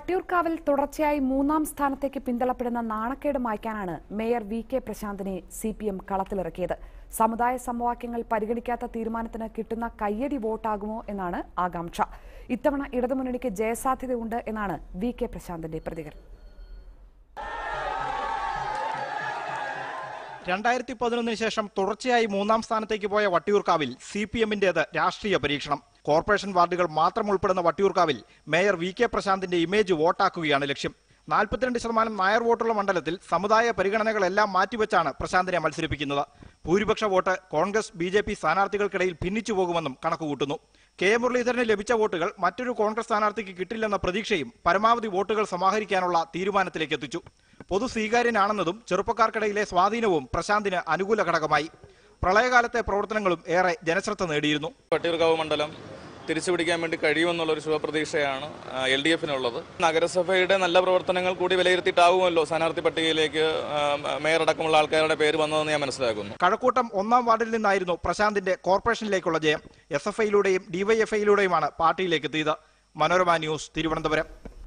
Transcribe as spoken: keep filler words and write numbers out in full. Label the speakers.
Speaker 1: വട്ടിയൂർക്കാവിൽ തുടർച്ചയായി മൂന്നാം സ്ഥാനത്തേക്ക് പിന്തള്ളപ്പെടുന്ന നാണക്കേട് മായ്ക്കാനാണ് മേയർ വി കെ പ്രശാന്തിനെ സി പി എം കളത്തിലിറക്കിയത്. സമുദായ സമവാക്യങ്ങൾ പരിഗണിക്കാത്ത തീരുമാനത്തിന് കിട്ടുന്ന കയ്യടി വോട്ടാകുമോ എന്നാണ് ആകാംക്ഷ. ഇത്തവണ ഇടതുമുന്നണിക്ക് ജയസാധ്യതയുണ്ട് എന്നാണ് വി കെ പ്രശാന്തിന്റെ പ്രതികരണം.
Speaker 2: രണ്ടായിരത്തി പതിനൊന്നിന് ശേഷം തുടർച്ചയായി മൂന്നാം സ്ഥാനത്തേക്ക് പോയ വട്ടിയൂർക്കാവിൽ സി പി എമ്മിന്റേത് രാഷ്ട്രീയ പരീക്ഷണം. കോർപ്പറേഷൻ വാർഡുകൾ മാത്രം ഉൾപ്പെടുന്ന വട്ടിയൂർക്കാവിൽ മേയർ വി കെ പ്രശാന്തിന്റെ ഇമേജ് വോട്ടാക്കുകയാണ് ലക്ഷ്യം. നാൽപ്പത്തിരണ്ട് ശതമാനം നായർ വോട്ടുള്ള മണ്ഡലത്തിൽ സമുദായ പരിഗണനകളെല്ലാം മാറ്റിവെച്ചാണ് പ്രശാന്തിനെ മത്സരിപ്പിക്കുന്നത്. ഭൂരിപക്ഷ vote Congress B J P സ്ഥാനാർത്ഥികൾക്കിടയിൽ ഭിന്നിച്ചു പോകുമെന്നും കണക്കുകൂട്ടുന്നു. കെ മുരളീധരന് ലഭിച്ച വോട്ടുകൾ മറ്റൊരു കോൺഗ്രസ് സ്ഥാനാർത്ഥിക്ക് കിട്ടില്ലെന്ന പ്രതീക്ഷയും പരമാവധി വോട്ടുകൾ സമാഹരിക്കാനുള്ള തീരുമാനത്തിലേക്ക് എത്തിച്ചു. പൊതു സ്വീകാര്യനാണെന്നതും ചെറുപ്പക്കാർക്കിടയിലെ സ്വാധീനവും പ്രശാന്തിന് അനുകൂല ഘടകമായി. പ്രളയകാലത്തെ പ്രവർത്തനങ്ങളും ഏറെ ജനശ്രദ്ധ നേടിയിരുന്നു.
Speaker 3: വട്ടിയൂർക്കാവ് മണ്ഡലം തിരിച്ചുപിടിക്കാൻ വേണ്ടി കഴിയുമെന്നുള്ളൊരു ശുഭപ്രതീക്ഷയാണ് എൽ ഡി എഫിനുള്ളത്. നഗരസഭയുടെ നല്ല പ്രവർത്തനങ്ങൾ കൂടി വിലയിരുത്തിയിട്ടാവുമല്ലോ സ്ഥാനാർത്ഥി പട്ടികയിലേക്ക് മേയർ അടക്കമുള്ള ആൾക്കാരുടെ പേര് വന്നതെന്ന് ഞാൻ മനസ്സിലാക്കുന്നു.
Speaker 2: കഴക്കൂട്ടം ഒന്നാം വാർഡിൽ നിന്നായിരുന്നു പ്രശാന്തിന്റെ കോർപ്പറേഷനിലേക്കുള്ള ജയം. എസ് എഫ് ഐയിലൂടെയും ഡിവൈഎഫ്ഐയിലൂടെയുമാണ് പാർട്ടിയിലേക്ക് എത്തിയത്. മനോരമ ന്യൂസ്, തിരുവനന്തപുരം.